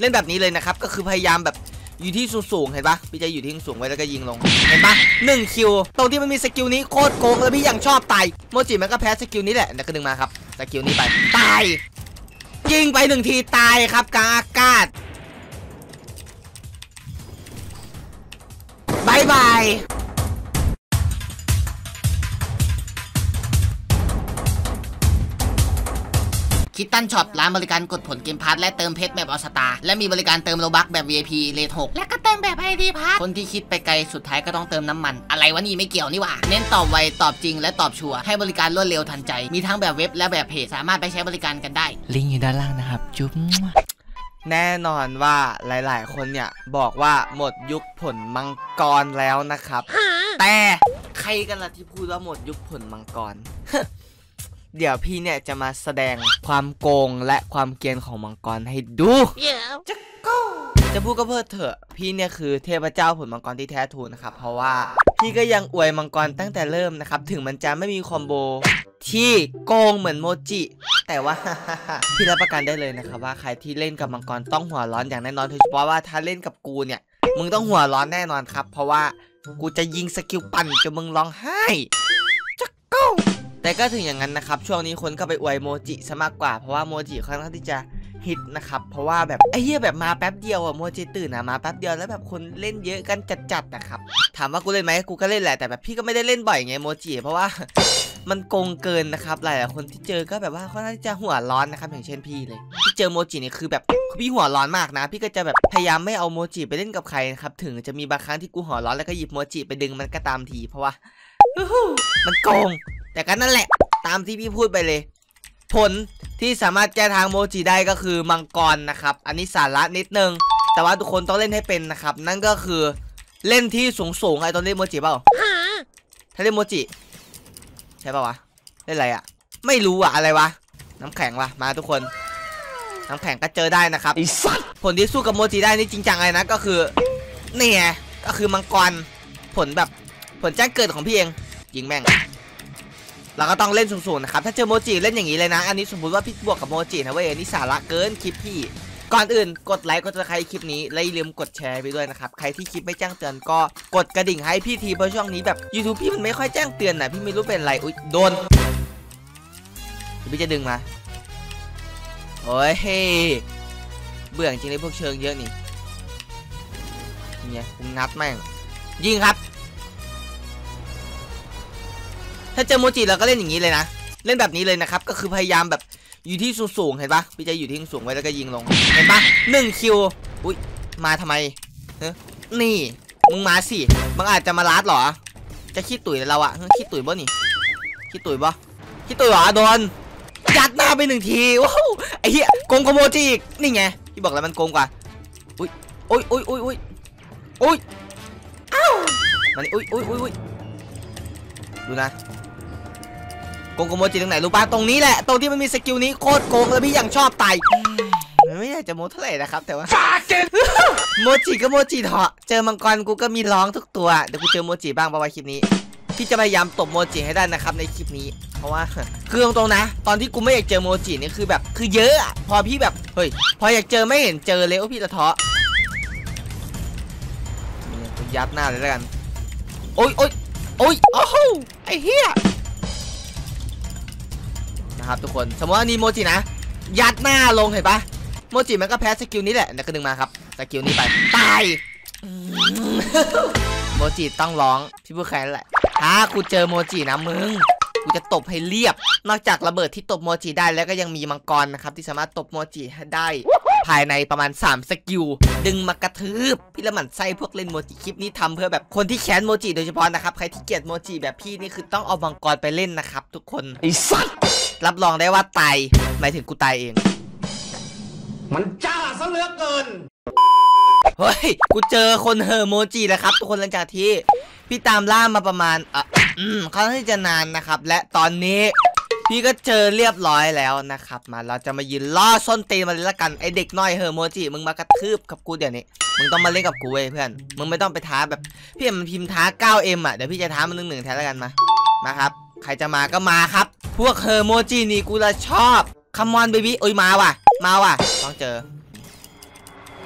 เล่นแบบนี้เลยนะครับก็คือพยายามแบบอยู่ที่สูงเห็นปะพี่จะอยู่ที่สูงไว้แล้วก็ยิงลงเห็นปะ1 คิวตรงที่มันมีสกิลนี้โคตรโกงแล้วพี่ยังชอบตายโมจิมันก็แพ้สกิลนี้แหละเดี๋ยวก็ดึงมาครับสกิลนี้ไปตายยิงไป1 ทีตายครับกลางอากาศบายบายคิดตันช็อปร้านบริการกดผลเกมพาร์ทและเติมเพชรแบบออสตาและมีบริการเติมโลบัคแบบ VIP เลท 6และก็เติมแบบ ID พาร์ทคนที่คิดไปไกลสุดท้ายก็ต้องเติมน้ำมันอะไรวะนี่ไม่เกี่ยวนี่หว่าเน้นตอบไวตอบจริงและตอบชัวร์ให้บริการรวดเร็วทันใจมีทั้งแบบเว็บและแบบเพจสามารถไปใช้บริการกันได้ลิงก์อยู่ด้านล่างนะครับจุ๊บแน่นอนว่าหลายๆคนเนี่ยบอกว่าหมดยุคผลมังกรแล้วนะครับแต่ใครกันล่ะที่พูดว่าหมดยุคผลมังกร เดี๋ยวพี่เนี่ยจะมาแสดงความโกงและความเกรียนของมังกรให้ดูจะพูดก็เพื่อเถอะพี่เนี่ยคือเทพเจ้าผลมังกรที่แท้ถูกนะครับเพราะว่าพี่ก็ยังอวยมังกรตั้งแต่เริ่มนะครับถึงมันจะไม่มีคอมโบที่โกงเหมือนโมจิแต่ว่า พี่รับประกันได้เลยนะครับว่าใครที่เล่นกับมังกรต้องหัวร้อนอย่างแน่นอนโดยเฉพาะว่าถ้าเล่นกับกูเนี่ยมึงต้องหัวร้อนแน่นอนครับเพราะว่ากูจะยิงสกิลปั่นจนมึงร้องไห้แต่ก็ถึงอย่างนั้นนะครับช่วงนี้คนก็ไปอวยโมจิซะมากกว่าเพราะว่าโมจิค่อนข้างที่จะฮิตนะครับเพราะว่าแบบไอ้เหี้ยแบบมาแป๊บเดียวอะโมจิตื่นอะมาแป๊บเดียวแล้วแบบคนเล่นเยอะกันจัดๆนะครับถามว่ากูเล่นไหมกูก็เล่นแหละแต่แบบพี่ก็ไม่ได้เล่นบ่อยไงโมจิเพราะว่า มันโกงเกินนะครับหลายๆคนที่เจอก็แบบว่าค่อนข้างที่จะหัวร้อนนะครับอย่างเช่นพี่เลยที่เจอโมจินี่คือแบบพี่หัวร้อนมากนะพี่ก็จะแบบพยายามไม่เอาโมจิไปเล่นกับใครนะครับถึงจะมีบางครั้งที่กูหัวร้อนแล้วก็หยิบโมจิไปดึงมันก็ตามทีเพราะว่ามันโกงแต่ก็นั่นแหละตามที่พี่พูดไปเลยผลที่สามารถแก้ทางโมจิได้ก็คือมังกรนะครับอันนี้สาระนิดนึงแต่ว่าทุกคนต้องเล่นให้เป็นนะครับนั่นก็คือเล่นที่สูงไอ้ตอนเล่นโมจิเปล่าถ้าเล่นโมจิใช่ป่าวะเล่นอะไรอะไม่รู้อะอะไรวะน้ำแข็งวะมาทุกคนน้ำแข็งก็เจอได้นะครับผลที่สู้กับโมจิได้นี่จริงจังเลยนะก็คือนี่ไงก็คือมังกรผลแบบผลแจ้งเกิดของพี่เองยิงแม่งเราก็ต้องเล่นสูงๆนะครับถ้าเจอโมจิเล่นอย่างนี้เลยนะอันนี้สมมติว่าพี่บวกกับโมจินะเว้ยนี่สาระเกินคลิปพี่ก่อนอื่นกดไลค์กดซับสไครต์คลิปนี้และอย่าลืมกดแชร์ไปด้วยนะครับใครที่คลิปไม่แจ้งเตือนก็กดกระดิ่งให้พี่ทีเพราะช่วงนี้แบบ YouTube พี่มันไม่ค่อยแจ้งเตือนนะพี่ไม่รู้เป็นไรอุ๊ยโดนพี่จะดึงมาโอ้ยเบื่อจริงเลยพวกเชิงเยอะนี่เนี่ยผมงัดแม่งยิงครับถ้าเจอโมจิเราก็เล่นอย่างนี้เลยนะเล่นแบบนี้เลยนะครับก็คือพยายามแบบอยู่ที่สูงเห็นปะพี่จะอยู่ที่สูงไว้แล้วก็ยิงลงเห็นปะ1 คิวอุ้ยมาทำไมนี่มึงมาสิมึงอาจจะมาลัดหรอจะขี้ตุ๋ยเราอะขี้ตุ๋ยบ่นี่ขี้ตุ๋ยบ่ขี้ตุ๋ยหรอโดนยัดหน้าไป1 ทีว้าวไอ้เหี้ยโกงโมจิอีกนี่ไงพี่บอกแล้วมันโกงกว่าอุ้ยอ้าวมันอุ้ยดูนะโกงโมจิตรงไหนรู้ป่ะตรงนี้แหละตรงที่มันมีสกิลนี้โคตรโกงแล้วพี่ยังชอบตายไม่อยากจะโมเท่าไหร่นะครับแต่ว่าโมจิก็โมจิเถอะเจอมังกรกูก็มีร้องทุกตัวเดี๋ยวกูเจอโมจิบ้างประมาณคลิปนี้พี่จะพยายามตบโมจิให้ได้นะครับในคลิปนี้เพราะว่าคือตรงๆนะตอนที่กูไม่อยากเจอโมจินี่คือแบบคือเยอะพอพี่แบบเฮ้ยพออยากเจอไม่เห็นเจอเลยโอ้พี่จะท้อกูยัดหน้าเลยแล้วกันโอ้ยโอ้โหไอ้เหี้ยนะครับทุกคนสมมติว่านี่โมจินะยัดหน้าลงเห็นปะโมจิมันก็แพ้สกิลนี้แหละเดี๋ยวก็ดึงมาครับสกิลนี้ไปตายโมจิต้องร้องพี่พูดแค่นั้นแหละถ้ากูเจอโมจินะมึงกูจะตบให้เรียบนอกจากระเบิดที่ตบโมจิได้แล้วก็ยังมีมังกรนะครับที่สามารถตบโมจิให้ได้ภายในประมาณ3สกิลดึงมากระทืบพี่ละหมั่นไส้พวกเล่นโมจิคลิปนี้ทำเพื่อแบบคนที่แค้นโมจิโดยเฉพาะนะครับใครที่เกลียดโมจิแบบพี่นี่คือต้องเอามังกรไปเล่นนะครับทุกคนไอ้สัสรับรองได้ว่าตายหมายถึงกูตายเองมันจ้าซะเหลือเกินเฮ้ยกูเจอคนเฮอโมจิแล้วครับทุกคนหลังจากที่พี่ตามล่ามาประมาณเขาที่จะนานนะครับและตอนนี้พี่ก็เจอเรียบร้อยแล้วนะครับมาเราจะมายืนล่อส้นตีนมาเลยละกันไอเด็กน้อยเฮอโมจิมึงมากระทืบกับกูเดี๋ยวนี้มึงต้องมาเล่นกับกูเว้ยเพื่อนมึงไม่ต้องไปท้าแบบพี่มันพิมพ์ท้า 9M อ่ะเดี๋ยวพี่จะท้ามัน1-1แทนแล้วกันมาครับใครจะมาก็มาครับพวกเฮอโมจินี่กูละชอบคัมมอนเบบี้โอ้ยมาว่ะต้องเจอ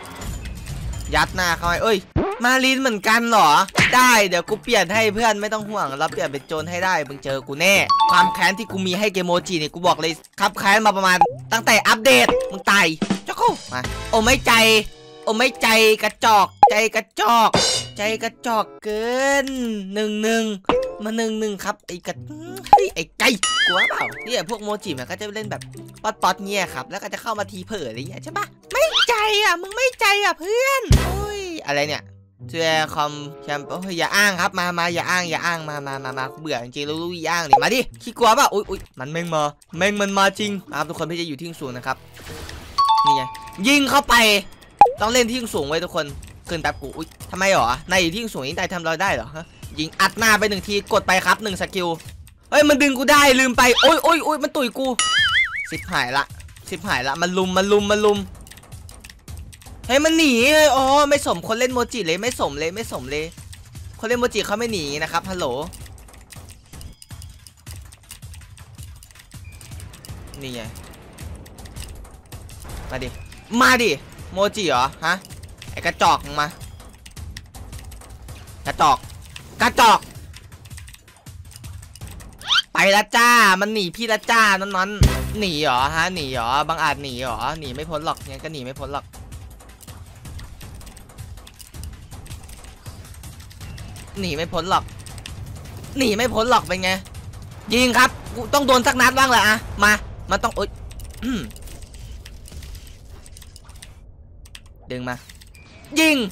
ยัดหน้าเขาให้เอ้ยมาลินเหมือนกันเหรอได้เดี๋ยวกูเปลี่ยนให้เพื่อนไม่ต้องห่วงเราเปลี่ยนเป็นโจรให้ได้มึงเจอกูแน่ความแค้นที่กูมีให้เกมโมจิเนี่ยกูบอกเลยครับแค้นมาประมาณตั้งแต่อัปเดตมึงตายเจ้ากูมาโอ้ไม่ใจโอ้ไม่ใจกระจอกใจกระจอกใจกระจอกเกิน1-1มา1-1ครับไอ้กระเฮ้ยไอ้ไก่กลัวเปล่าเนี่ยพวกโมจิมันก็จะเล่นแบบป๊อดเนี่ยครับแล้วก็จะเข้ามาทีเผลออะไรเงี้ยใช่ปะไม่ใจอ่ะมึงไม่ใจอ่ะเพื่อนโอ้ยอะไรเนี่ยเชื่อคอมแชมป์อย่าอ้างครับมาอย่าอ้างมาเบื่อจริงๆรู้อ้างนี่มาดิขี้กลัวเปล่าอุ้ยมันแม่งมันมาจริงครับทุกคนพี่จะอยู่ที่สูงนะครับนี่ไงยิงเข้าไปต้องเล่นที่สูงไว้ทุกคนขึ้นแป๊บกูอุ้ยทำไมหรอนายอยู่ที่สูงนี่นายทำเราได้เหรอฮะยิงอัดหน้าไป1 ทีกดไปครับ1 สกิลเฮ้ยมันดึงกูได้ลืมไปโอ้ยมันตุยกูหายละมันลุมเฮ้ยมันหนีเลยอ๋อไม่สมคนเล่นโมจิเลยไม่สมเลยคนเล่นโมจิเขาไม่หนีนะครับฮัลโหลนี่ไงมาดิโมจิเหรอฮะไอกระจอกมากระจอกไปละจ้ามันหนีพี่ละจ้านอนหนีเหรอฮะหนีเหรอบางอาจหนีเหรอหนีไม่พ้นหรอกงั้นก็หนีไม่พ้นหรอกหนีไม่พ้นหรอกเป็นไงยิงครับกูต้องโดนสักนัดบ้างแหละอะมามันต้องอุ๊ยดึงมายิง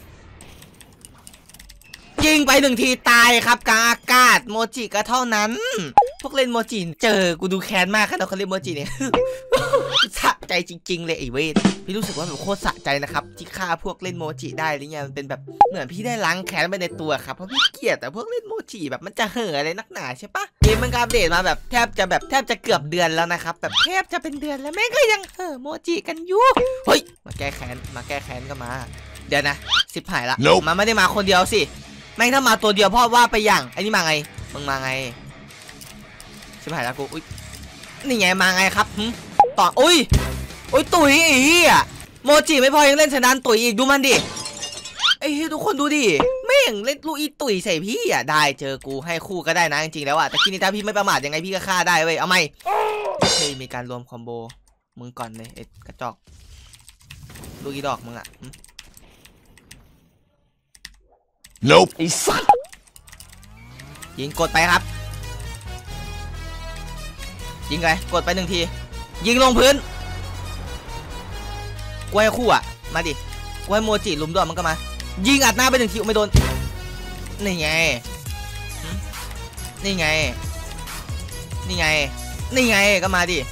ไป1 ทีตายครับกลางอากาศโมจิก็เท่านั้นพวกเล่นโมจิเจอกูดูแค้นมากครับเขาเล่นโมจิเนี่ย สะใจจริงๆเลยไอ้เวทพี่รู้สึกว่าแบบโคตรสะใจนะครับที่ฆ่าพวกเล่นโมจิได้หรือไงมันเป็นแบบเหมือนพี่ได้ล้างแค้นไปในตัวครับเพราะพี่เกลียดแต่พวกเล่นโมจิแบบมันจะเห่ออะไรนักหนาใช่ปะเกมมันอัปเดตมาแบบแทบจะเกือบเดือนแล้วนะครับแบบแทบจะเป็นเดือนแล้วแม่งก็ยังเห่อโมจิกันอยู่เฮ้ยมาแก้แค้นก็มาเดี๋ยวนะหายละ มันไม่ได้มาคนเดียวสิแม่งถ้ามาตัวเดียวพ่อว่าไปอย่างไอ้นี่มาไงมึงมาไงหายละกูอุ้ยนี่ไงมาไงครับต่ออุ้ยตุ๋ยอีอ่ะโมจิไม่พอยังเล่นชนะตุ๋ยอีกดูมันดิไอ้ทุกคนดูดิแม่งเล่นลูกอีตุ๋ยใส่พี่อ่ะได้เจอกูให้คู่ก็ได้นะจริงๆแล้วอ่ะแต่กินถ้าพี่ไม่ประมาทยังไงพี่ก็ฆ่าได้เว้ยเอาไหมเฮ้ยมีการรวมคอมโบมึงก่อนเลยไอ้กระจอกลูกอีดอกมึงอ่ะ Nope ไอ้สัสยิงกดไปครับยิงไปกดไป1 ทียิงลงพื้นกูให้คู่อ่ะมาดิกูให้โมจิลุมด้วยมันก็มายิงอัดหน้าไป1 ทีไม่โดนนี่ไงก็มาดิ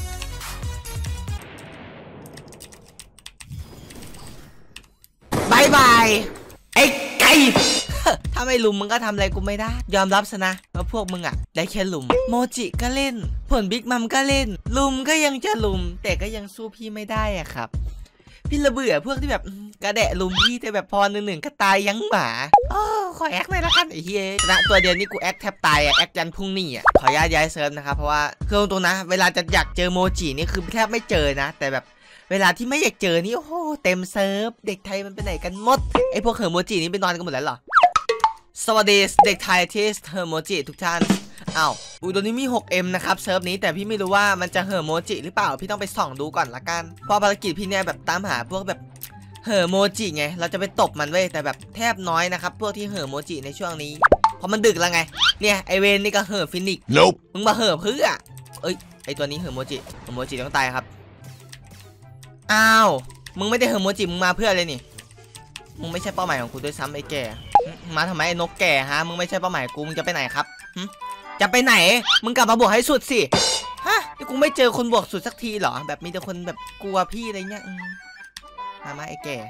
บายไอ้ไก่ถ้าไม่ลุมมึงก็ทำอะไรกูไม่ได้ยอมรับซะนะว่าพวกมึงอ่ะได้แค่ลุมโมจิก็เล่นผลบิ๊กมัมก็เล่นลุมก็ยังจะลุมแต่ก็ยังสู้พี่ไม่ได้อ่ะครับพี่ระเบื่อพวกที่แบบกระแดะลุมพี่แต่แบบพอ1-1ก็ตายยังหมาขอแอคหน่อยละกันไอ้เหี้ยนะตัวเดียวนี่กูแอคแทบตายอ่ะแอคยันพรุ่งนี้อ่ะขอย้ายเซิร์ฟนะครับเพราะว่าคือตรงนะเวลาจะอยากเจอโมจินี่คือแทบไม่เจอนะแต่แบบเวลาที่ไม่อยากเจอนี่โอ้โหเต็มเซิร์ฟเด็กไทยมันไปไหนกันหมดไอพวกเฮอร์โมจินี่ไปนอนกันหมดแล้วเหรอสวัสดีเด็กไทยที่เฮอร์โมจิทุกท่านอ้าวตัวนี้มี 6M นะครับเซิร์ฟนี้แต่พี่ไม่รู้ว่ามันจะเฮอร์โมจิหรือเปล่าพี่ต้องไปส่องดูก่อนละกันเพราะภารกิจพี่เนี่ยแบบตามหาพวกแบบเฮอร์โมจิไงเราจะไปตบมันเว้ยแต่แบบแทบน้อยนะครับพวกที่เฮอร์โมจิในช่วงนี้เพราะมันดึกแล้วไงเนี่ยไอเวนนี่ก็เฮอร์ฟินิก Nope มึงมาเฮอร์เพื่อเอ้ยไอตัวนี้เฮอร์โมจิต้องตายครับอ้าวมึงไม่ได้เฮอร์โมจิมึงมาเพื่ออะไรนี่มึงไม่ใช่เป้าหมายของกูด้วยซ้ำไอ้แก่มาทำไมไอ้นกแก่ฮะมึงไม่ใช่เป้าหมายกูมึงจะไปไหนครับจะไปไหนมึงกลับมาบวกให้สุดสิฮะกูไม่เจอคนบวกสุดสักทีเหรอแบบมีแต่คนแบบกลัวพี่อะไรเงี้ยมาไอ้แก่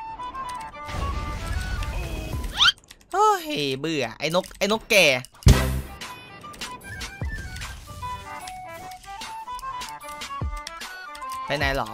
โอ้ยเบื่อไอ้นกแก่ไปไหนหรอ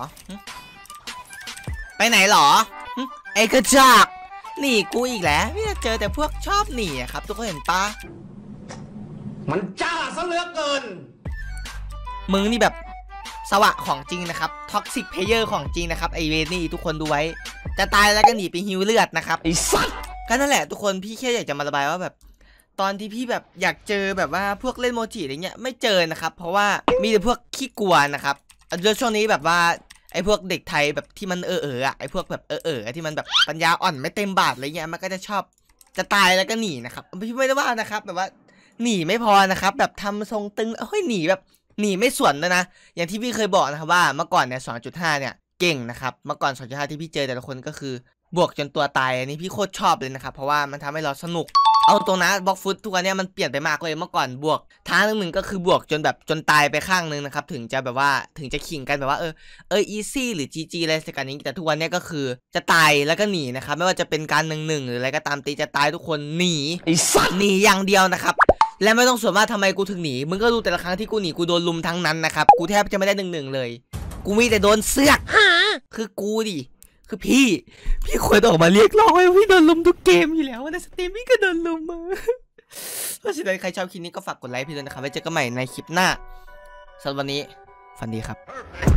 ไอ้กระจอกหนีกูอีกแล้วพี่จะเจอแต่พวกชอบหนีครับทุกคนเห็นปะมันจ้าซะเหลือเกินมึงนี่แบบสวะของจริงนะครับท็อกซิกเพลเยอร์ของจริงนะครับไอเวนี่ทุกคนดูไว้จะตายแล้วก็หนีไปฮิวเลือดนะครับไอ้สัสก็นั่นแหละทุกคนพี่แค่อยากจะมาระบายว่าแบบตอนที่พี่แบบอยากเจอแบบว่าพวกเล่นโมจิอะไรเงี้ยไม่เจอนะครับเพราะว่ามีแต่พวกขี้กลัวนะครับแล้วช่วงนี้แบบว่าไอ้พวกเด็กไทยแบบที่มันอะไอ้พวกแบบที่มันแบบปัญญาอ่อนไม่เต็มบาทอะไรเงี้ยมันก็จะชอบจะตายแล้วก็หนีนะครับพี่ไม่ได้ว่านะครับแบบว่าหนีไม่พอนะครับแบบทำทรงตึงหนีแบบหนีไม่สวนเลยนะอย่างที่พี่เคยบอกนะครับว่าเมื่อก่อนเนี่ย 2.5 เนี่ยเก่งนะครับเมื่อก่อน 2.5 ที่พี่เจอแต่ละคนก็คือบวกจนตัวตายอันนี้พี่โคตรชอบเลยนะครับเพราะว่ามันทำให้เราสนุกเอาตรงนะบล็อกฟุตทุกวันนี้มันเปลี่ยนไปมากเลยเมื่อก่อนบวกทางหนึ่งก็คือบวกจนแบบจนตายไปข้างนึงนะครับถึงจะแบบว่าถึงจะขิงกันแบบว่าอีซี่หรือ GG อะไรสักอย่างนี้แต่ทุกวันนี้ก็คือจะตายแล้วก็หนีนะครับไม่ว่าจะเป็นการ1-1หรืออะไรก็ตามตีจะตายทุกคนหนีไอ้สัตว์หนีอย่างเดียวนะครับและไม่ต้องสวนว่าทำไมกูถึงหนีมึงก็ดูแต่ละครั้งที่กูหนีกูโดนลุมทั้งนั้นนะครับกูแทบจะไม่ได้1-1เลยกูมีแต่โดนเสือกคือกูดิคือพี่ควรออกมาเรียกร้องให้พี่โดนลุมทุกเกมอยู่แล้วในสตรีมพี่ก็โดนลุมมาเพราะฉะนั้นใครชอบคลิปนี้ก็ฝากกดไลค์พี่ด้วยนะครับไว้เจอกันใหม่ในคลิปหน้าสำหรับวันนี้ฝันดีครับ